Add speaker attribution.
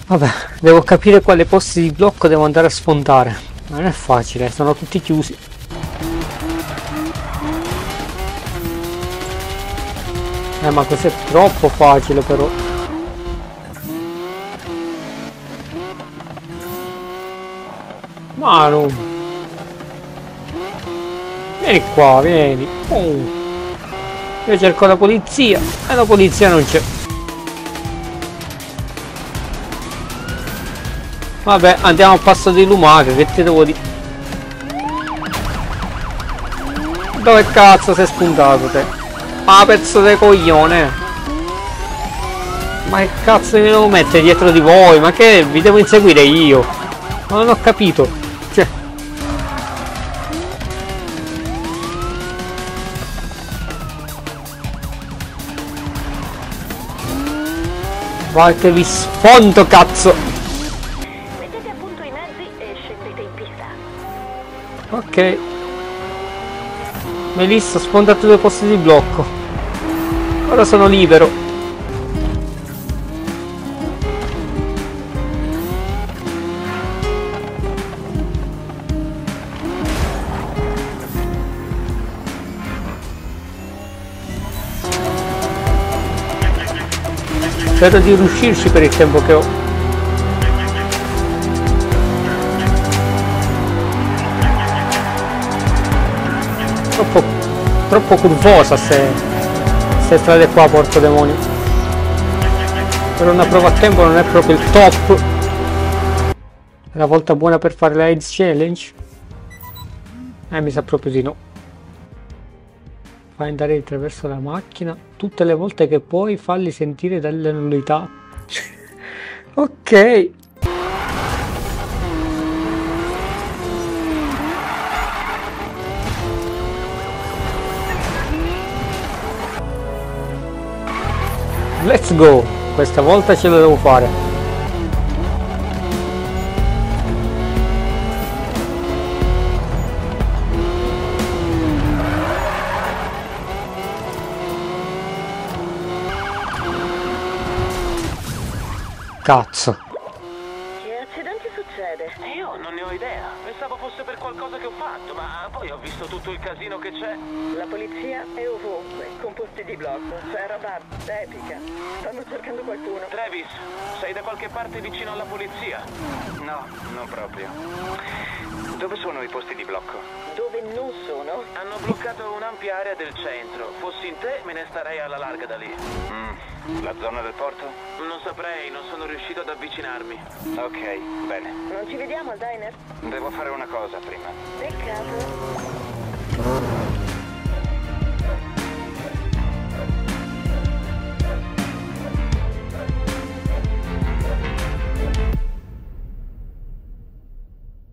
Speaker 1: Vabbè, devo capire quale posti di blocco devo andare a sfondare. Non è facile, sono tutti chiusi. Ma cos'è troppo facile però. Ma no. Vieni qua, vieni. Io cerco la polizia e la polizia non c'è. Vabbè, andiamo al passo di lumaca, che ti devo dire? Dove cazzo sei spuntato te? Ah, pezzo di coglione! Ma che cazzo mi devo mettere dietro di voi? Ma che vi devo inseguire io? Ma non ho capito. Cioè. Vai che vi sfondo, cazzo! Ok. Melissa, ho sfondato 2 posti di blocco. Ora sono libero. Spero di riuscirci per il tempo che ho. Troppo curvosa se strade qua, porco demonio. Per una prova a tempo non è proprio il top. È la volta buona per fare la AIDS Challenge? Mi sa proprio di no. Fai andare attraverso la macchina tutte le volte che puoi, falli sentire dalle nullità. Ok. Let's go! Questa volta ce lo devo fare. Cazzo.
Speaker 2: Che accidente succede?
Speaker 3: Io non ne ho idea. Pensavo fosse per qualcosa che ho fatto, ma poi ho visto tutto il casino che c'è.
Speaker 2: La polizia è ovunque, con posti di blocco. C'è roba epica. Stanno cercando qualcuno.
Speaker 3: Travis, sei da qualche parte vicino alla polizia?
Speaker 4: No, non proprio. Dove sono i posti di blocco?
Speaker 2: Dove non sono?
Speaker 3: Hanno bloccato un'ampia area del centro. Fossi in te, me ne starei alla larga da lì.
Speaker 4: La zona del porto?
Speaker 3: Non saprei, non sono riuscito ad avvicinarmi.
Speaker 4: Ok, bene.
Speaker 2: Non ci vediamo al diner?
Speaker 4: Devo fare una cosa prima.
Speaker 2: Peccato.